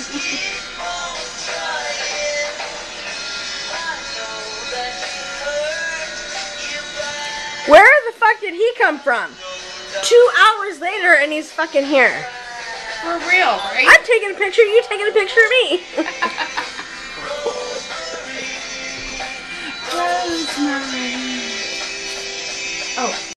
Where the fuck did he come from? 2 hours later and he's fucking here. For real, right? I'm taking a picture, you taking a picture of me.